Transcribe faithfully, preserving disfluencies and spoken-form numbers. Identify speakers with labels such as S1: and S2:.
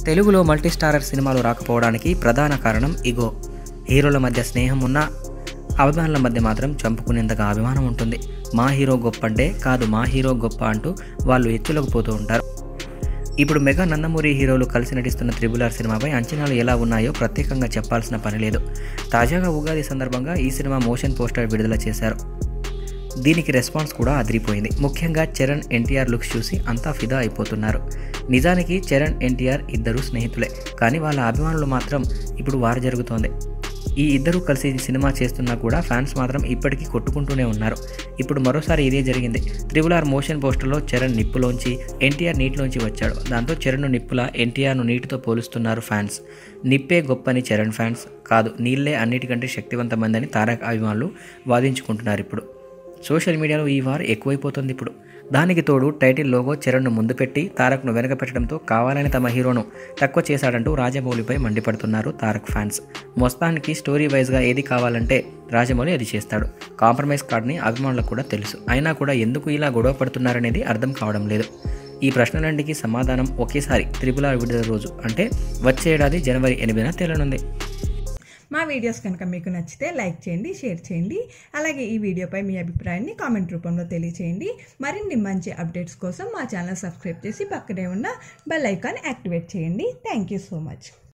S1: తెలుగులో multi starrer సినిమాలు రాకపోవడానికి ప్రధాన కారణం ఇగో. హీరోల మధ్య స్నేహం ఉన్న అభిమానుల మధ్య మాత్రం చంపుకునేంతగా అభిమానం ఉంటుంది. మా హీరో గొప్ప అంటే కాదు, మా హీరో గొప్ప అంటూ వాళ్ళు ఎత్తులకు పోతూ ఉంటారు. ఇప్పుడు మెగా నందమూరి హీరోలు కలిసి నటిస్తున్న త్రిబుల్ ఆర్ సినిమాపై అంచనాలు ఎలా ఉన్నాయో ప్రత్యేకంగా చెప్పాల్సిన పని లేదు. తాజాగా ఉగాది సందర్భంగా ఈ సినిమా మోషన్ పోస్టర్ విడుదల చేశారు. దీనికి రెస్పాన్స్ కూడా అదిరిపోయింది. ముఖ్యంగా చరణ్, ఎన్టీఆర్ లుక్స్ చూసి అంతా ఫిదా అయిపోతున్నారు. నిజానికి చరణ్, ఎన్టీఆర్ ఇద్దరు స్నేహితులే, కానీ వాళ్ళ అభిమానులు మాత్రం ఇప్పుడు వారు జరుగుతోంది. ఈ ఇద్దరు కలిసి సినిమా చేస్తున్నా కూడా ఫ్యాన్స్ మాత్రం ఇప్పటికీ కొట్టుకుంటూనే ఉన్నారు. ఇప్పుడు మరోసారి ఇదే జరిగింది. త్రిబుల్ ఆర్ మోషన్ పోస్టర్లో చరణ్ నిప్పులోంచి, ఎన్టీఆర్ నీటిలోంచి వచ్చాడు. దాంతో చరణ్ నిప్పులా, ఎన్టీఆర్ను నీటితో పోలుస్తున్నారు ఫ్యాన్స్. నిప్పే గొప్పని చరణ్ ఫ్యాన్స్, కాదు నీళ్లే అన్నిటికంటే శక్తివంతమైందని తారక్ అభిమానులు వాదించుకుంటున్నారు. ఇప్పుడు సోషల్ మీడియాలో ఈ వార్ ఎక్కువైపోతుంది. ఇప్పుడు దానికి తోడు టైటిల్ లోగో చరణ్ను ముందు పెట్టి తారక్ను వెనక పెట్టడంతో కావాలని తమ హీరోను తక్కువ చేశాడంటూ రాజమౌళిపై మండిపడుతున్నారు తారక్ ఫ్యాన్స్. మొత్తానికి స్టోరీ వైజ్గా ఏది కావాలంటే రాజమౌళి అది చేస్తాడు. కాంప్రమైజ్ కార్డ్ని అభిమానులకు కూడా తెలుసు. అయినా కూడా ఎందుకు ఇలా గొడవ పడుతున్నారనేది అర్థం కావడం లేదు. ఈ ప్రశ్నలన్నిటికీ సమాధానం ఒకేసారి త్రిబుల్ ఆర్ విడుదల రోజు, అంటే వచ్చే ఏడాది జనవరి ఎనిమిదిన తేలనుంది.
S2: మా వీడియోస్ కనుక మీకు నచ్చితే లైక్ చేయండి, షేర్ చేయండి. అలాగే ఈ వీడియోపై మీ అభిప్రాయాన్ని కామెంట్ రూపంలో తెలియచేయండి. మరిన్ని మంచి అప్డేట్స్ కోసం మా ఛానల్ సబ్స్క్రైబ్ చేసి పక్కనే ఉన్న బెల్ ఐకాన్ యాక్టివేట్ చేయండి. Thank you so much.